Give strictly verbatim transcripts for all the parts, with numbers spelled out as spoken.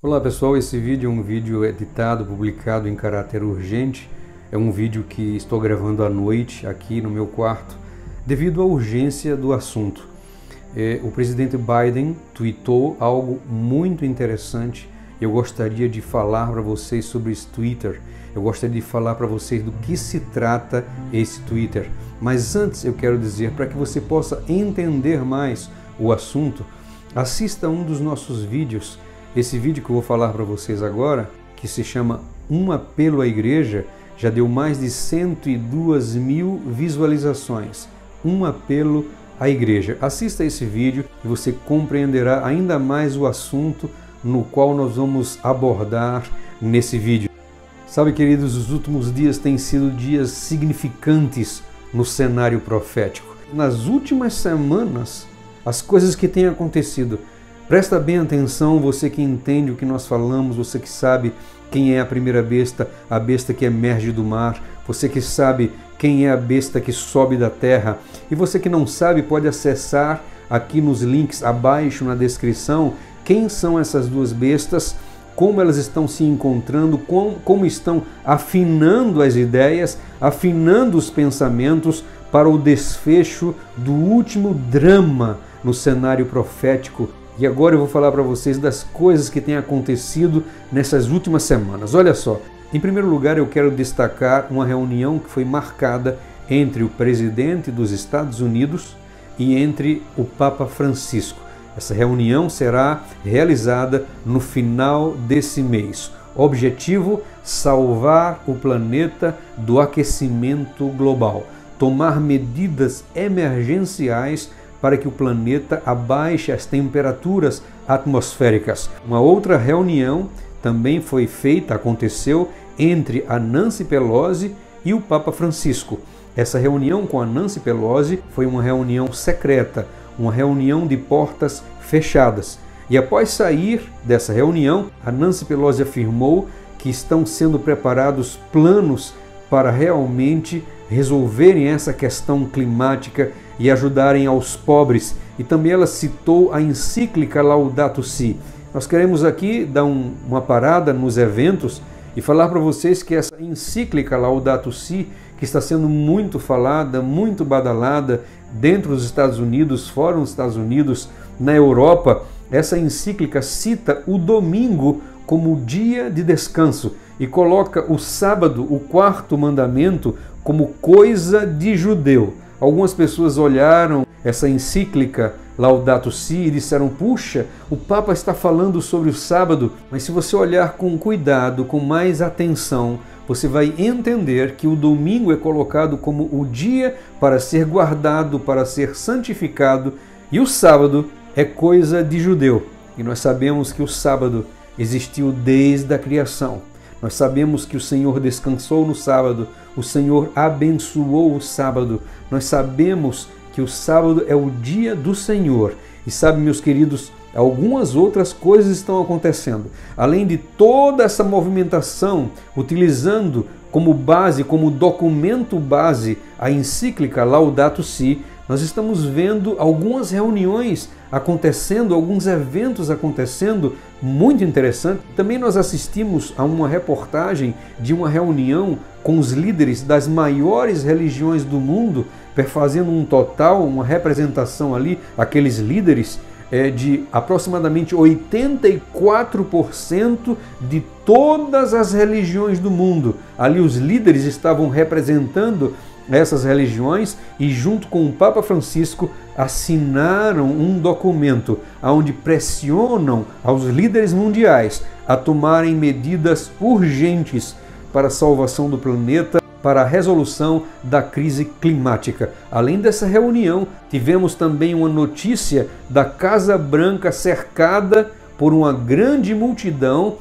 Olá pessoal, esse vídeo é um vídeo editado, publicado em caráter urgente. É um vídeo que estou gravando à noite aqui no meu quarto, devido à urgência do assunto. É, o presidente Biden tweetou algo muito interessante. Eu gostaria de falar para vocês sobre esse Twitter. Eu gostaria de falar para vocês do que se trata esse Twitter. Mas antes eu quero dizer, para que você possa entender mais o assunto, assista um dos nossos vídeos. Esse vídeo que eu vou falar para vocês agora, que se chama Um Apelo à Igreja, já deu mais de cento e duas mil visualizações. Um apelo à igreja. Assista esse vídeo e você compreenderá ainda mais o assunto no qual nós vamos abordar nesse vídeo. Sabe, queridos, os últimos dias têm sido dias significantes no cenário profético. Nas últimas semanas, as coisas que têm acontecido, presta bem atenção, você que entende o que nós falamos, você que sabe quem é a primeira besta, a besta que emerge do mar, você que sabe quem é a besta que sobe da terra, e você que não sabe pode acessar aqui nos links abaixo na descrição quem são essas duas bestas, como elas estão se encontrando, como, como estão afinando as ideias, afinando os pensamentos para o desfecho do último drama no cenário profético. E agora eu vou falar para vocês das coisas que têm acontecido nessas últimas semanas. Olha só, em primeiro lugar eu quero destacar uma reunião que foi marcada entre o presidente dos Estados Unidos e entre o Papa Francisco. Essa reunião será realizada no final desse mês. Objetivo: salvar o planeta do aquecimento global, tomar medidas emergenciais para que o planeta abaixe as temperaturas atmosféricas. Uma outra reunião também foi feita, aconteceu, entre a Nancy Pelosi e o Papa Francisco. Essa reunião com a Nancy Pelosi foi uma reunião secreta, uma reunião de portas fechadas. E após sair dessa reunião, a Nancy Pelosi afirmou que estão sendo preparados planos para realmente resolverem essa questão climática e ajudarem aos pobres. E também ela citou a encíclica Laudato Si. Nós queremos aqui dar um, uma parada nos eventos e falar para vocês que essa encíclica Laudato Si, que está sendo muito falada, muito badalada dentro dos Estados Unidos, fora dos Estados Unidos, na Europa, essa encíclica cita o domingo como dia de descanso e coloca o sábado, o quarto mandamento, como coisa de judeu. Algumas pessoas olharam essa encíclica Laudato Si e disseram: puxa, o Papa está falando sobre o sábado. Mas se você olhar com cuidado, com mais atenção, você vai entender que o domingo é colocado como o dia para ser guardado, para ser santificado, e o sábado é coisa de judeu. E nós sabemos que o sábado existiu desde a criação. Nós sabemos que o Senhor descansou no sábado, o Senhor abençoou o sábado. Nós sabemos que o sábado é o dia do Senhor. E sabe, meus queridos, algumas outras coisas estão acontecendo. Além de toda essa movimentação, utilizando como base, como documento base, a encíclica Laudato Si, nós estamos vendo algumas reuniões acontecendo, alguns eventos acontecendo, muito interessante. Também nós assistimos a uma reportagem de uma reunião com os líderes das maiores religiões do mundo, fazendo um total, uma representação ali, aqueles líderes, é, de aproximadamente oitenta e quatro por cento de todas as religiões do mundo. Ali os líderes estavam representando essas religiões e junto com o Papa Francisco assinaram um documento onde pressionam aos líderes mundiais a tomarem medidas urgentes para a salvação do planeta, para a resolução da crise climática. Além dessa reunião, tivemos também uma notícia da Casa Branca cercada por uma grande multidão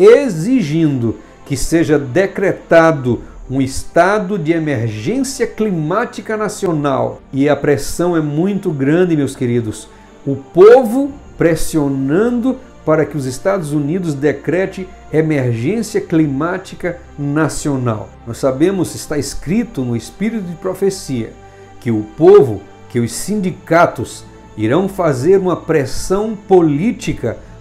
exigindo que seja decretado um estado de emergência climática nacional. E a pressão é muito grande, meus queridos. O povo pressionando para que os Estados Unidos decrete emergência climática nacional. Nós sabemos, está escrito no espírito de profecia, que o povo, que os sindicatos irão fazer uma pressão política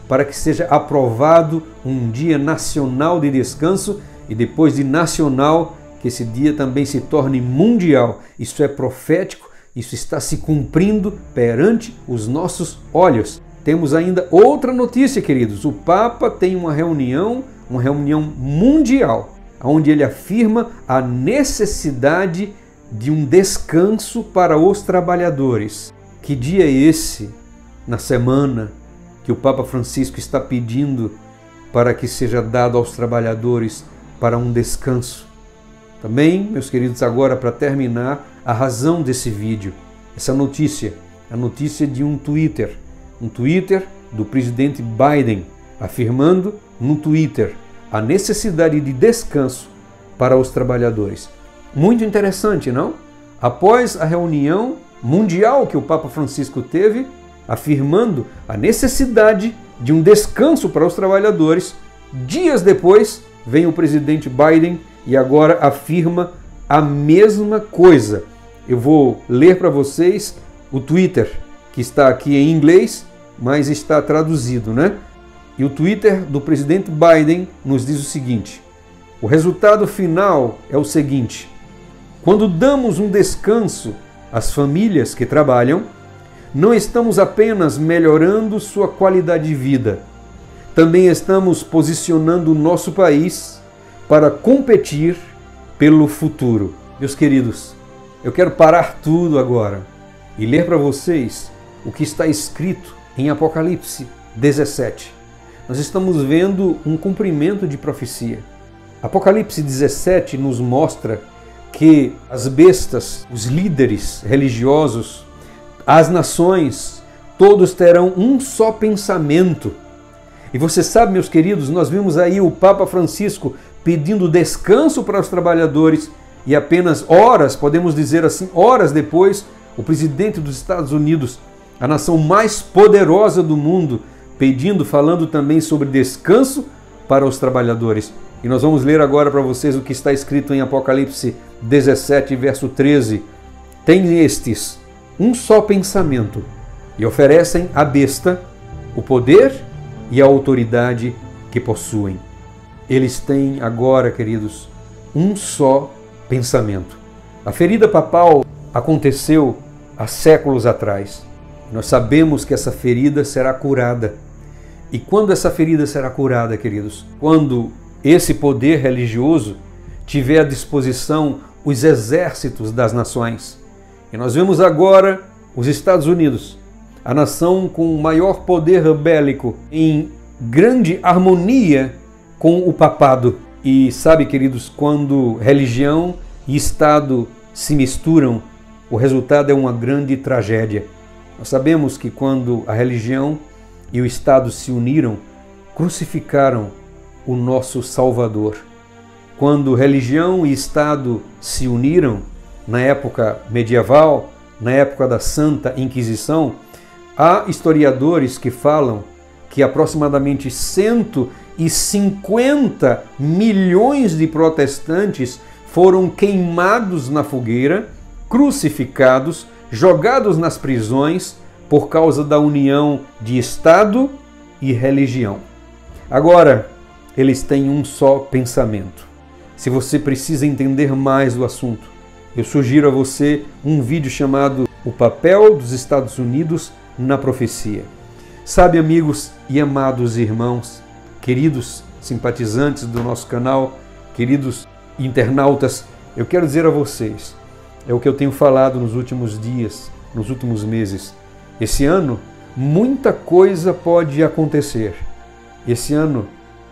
para que seja aprovado um dia nacional de descanso e depois de nacional, que esse dia também se torne mundial. Isso é profético, isso está se cumprindo perante os nossos olhos. Temos ainda outra notícia, queridos. O Papa tem uma reunião, uma reunião mundial, onde ele afirma a necessidade de um descanso para os trabalhadores. Que dia é esse, na semana, que o Papa Francisco está pedindo para que seja dado aos trabalhadores para um descanso? Também, meus queridos, agora para terminar, a razão desse vídeo, essa notícia, a notícia de um Twitter, um Twitter do presidente Biden, afirmando no Twitter a necessidade de descanso para os trabalhadores. Muito interessante, não? Após a reunião mundial que o Papa Francisco teve, afirmando a necessidade de um descanso para os trabalhadores, dias depois vem o presidente Biden e agora afirma a mesma coisa. Eu vou ler para vocês o Twitter, que está aqui em inglês, mas está traduzido, né? E o Twitter do presidente Biden nos diz o seguinte: o resultado final é o seguinte: quando damos um descanso às famílias que trabalham, não estamos apenas melhorando sua qualidade de vida, também estamos posicionando o nosso país para competir pelo futuro. Meus queridos, eu quero parar tudo agora e ler para vocês o que está escrito em Apocalipse dezessete. Nós estamos vendo um cumprimento de profecia. Apocalipse dezessete nos mostra que as bestas, os líderes religiosos, as nações, todos terão um só pensamento. E você sabe, meus queridos, nós vimos aí o Papa Francisco pedindo descanso para os trabalhadores e apenas horas, podemos dizer assim, horas depois, o presidente dos Estados Unidos, a nação mais poderosa do mundo, pedindo, falando também sobre descanso para os trabalhadores. E nós vamos ler agora para vocês o que está escrito em Apocalipse dezessete, verso treze. Tem estes um só pensamento e oferecem à besta o poder e a autoridade que possuem. Eles têm agora, queridos, um só pensamento. A ferida papal aconteceu há séculos atrás. Nós sabemos que essa ferida será curada. E quando essa ferida será curada, queridos? Quando esse poder religioso tiver à disposição os exércitos das nações. E nós vemos agora os Estados Unidos, a nação com o maior poder bélico, em grande harmonia com o papado. E sabe, queridos, quando religião e Estado se misturam, o resultado é uma grande tragédia. Nós sabemos que quando a religião e o Estado se uniram, crucificaram o nosso Salvador. Quando religião e Estado se uniram, na época medieval, na época da Santa Inquisição, há historiadores que falam que aproximadamente cento e cinquenta milhões de protestantes foram queimados na fogueira, crucificados, jogados nas prisões por causa da união de Estado e religião. Agora, eles têm um só pensamento. Se você precisa entender mais do assunto, eu sugiro a você um vídeo chamado O Papel dos Estados Unidos na Profecia. Sabe, amigos e amados irmãos, queridos simpatizantes do nosso canal, queridos internautas, eu quero dizer a vocês, é o que eu tenho falado nos últimos dias, nos últimos meses. Esse ano, muita coisa pode acontecer. Esse ano,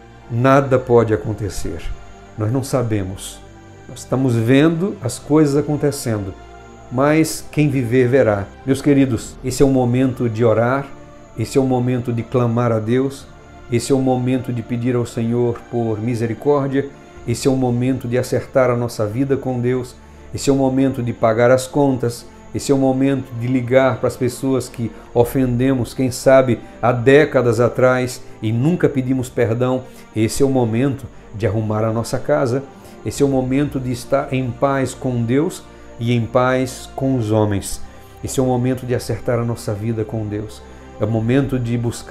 nada pode acontecer. Nós não sabemos. Nós estamos vendo as coisas acontecendo, mas quem viver verá. Meus queridos, esse é o momento de orar, esse é o momento de clamar a Deus, esse é o momento de pedir ao Senhor por misericórdia, esse é o momento de acertar a nossa vida com Deus, esse é o momento de pagar as contas, esse é o momento de ligar para as pessoas que ofendemos, quem sabe, há décadas atrás e nunca pedimos perdão. Esse é o momento de arrumar a nossa casa, esse é o momento de estar em paz com Deus e em paz com os homens. Esse é o momento de acertar a nossa vida com Deus. É o momento de buscar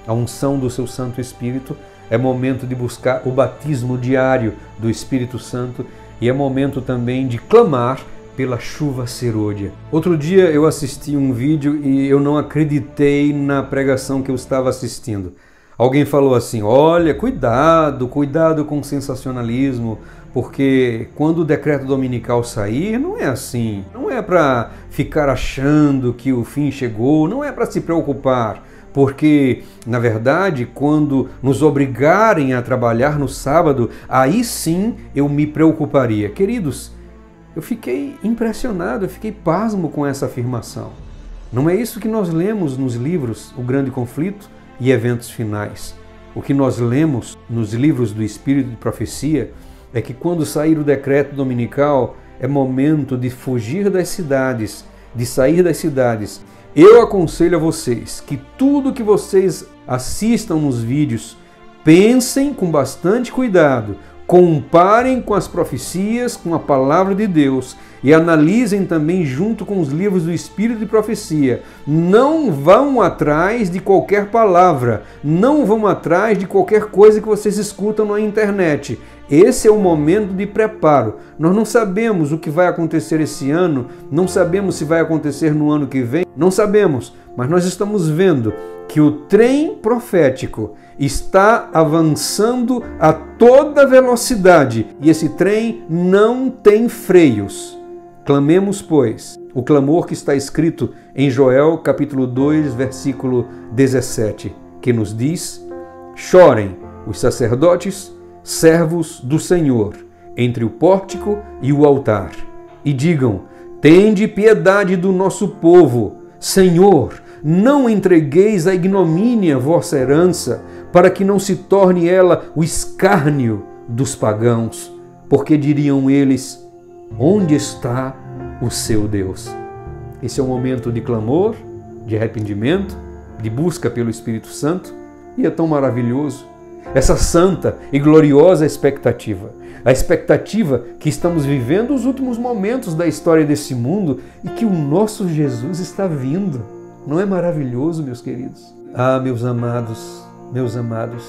a unção do seu Santo Espírito, é momento de buscar o batismo diário do Espírito Santo e é momento também de clamar pela chuva serôdia. Outro dia eu assisti um vídeo e eu não acreditei na pregação que eu estava assistindo. Alguém falou assim: olha, cuidado, cuidado com o sensacionalismo, porque quando o decreto dominical sair, não é assim. Não é para ficar achando que o fim chegou, não é para se preocupar. Porque, na verdade, quando nos obrigarem a trabalhar no sábado, aí sim eu me preocuparia. Queridos, eu fiquei impressionado, eu fiquei pasmo com essa afirmação. Não é isso que nós lemos nos livros O Grande Conflito e Eventos Finais. O que nós lemos nos livros do Espírito de Profecia é que quando sair o decreto dominical, é momento de fugir das cidades, de sair das cidades. Eu aconselho a vocês que tudo que vocês assistam nos vídeos, pensem com bastante cuidado, comparem com as profecias, com a palavra de Deus e analisem também junto com os livros do Espírito de Profecia. Não vão atrás de qualquer palavra, não vão atrás de qualquer coisa que vocês escutam na internet. Esse é o momento de preparo. Nós não sabemos o que vai acontecer esse ano, não sabemos se vai acontecer no ano que vem, não sabemos, mas nós estamos vendo que o trem profético está avançando a toda velocidade e esse trem não tem freios. Clamemos, pois, o clamor que está escrito em Joel capítulo dois, versículo dezessete, que nos diz: chorem os sacerdotes, servos do Senhor, entre o pórtico e o altar, e digam: tende piedade do nosso povo. Senhor, não entregueis à ignomínia vossa herança, para que não se torne ela o escárnio dos pagãos, porque diriam eles: onde está o seu Deus? Esse é um momento de clamor, de arrependimento, de busca pelo Espírito Santo, e é tão maravilhoso essa santa e gloriosa expectativa. A expectativa que estamos vivendo os últimos momentos da história desse mundo e que o nosso Jesus está vindo. Não é maravilhoso, meus queridos? Ah, meus amados, meus amados,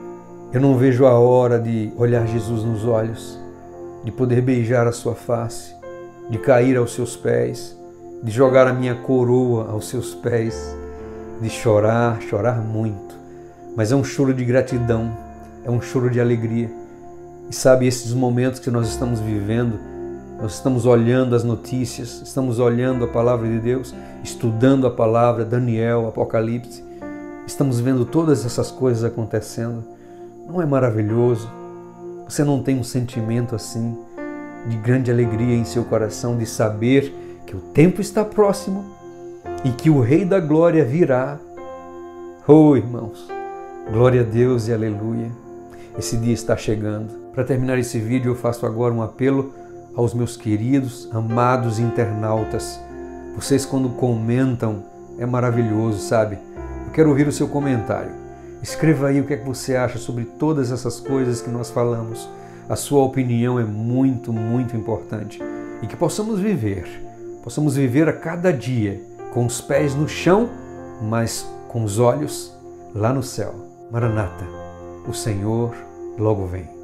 eu não vejo a hora de olhar Jesus nos olhos, de poder beijar a sua face, de cair aos seus pés, de jogar a minha coroa aos seus pés, de chorar, chorar muito. Mas é um choro de gratidão, é um choro de alegria. E sabe, esses momentos que nós estamos vivendo, nós estamos olhando as notícias, estamos olhando a palavra de Deus, estudando a palavra, Daniel, Apocalipse, estamos vendo todas essas coisas acontecendo. Não é maravilhoso? Você não tem um sentimento assim, de grande alegria em seu coração, de saber que o tempo está próximo e que o Rei da Glória virá? Oh, irmãos! Glória a Deus e aleluia. Esse dia está chegando. Para terminar esse vídeo, eu faço agora um apelo aos meus queridos, amados internautas. Vocês, quando comentam, é maravilhoso, sabe? Eu quero ouvir o seu comentário. Escreva aí o que é que você acha sobre todas essas coisas que nós falamos. A sua opinião é muito, muito importante. E que possamos viver, possamos viver a cada dia com os pés no chão, mas com os olhos lá no céu. Maranata, o Senhor logo vem.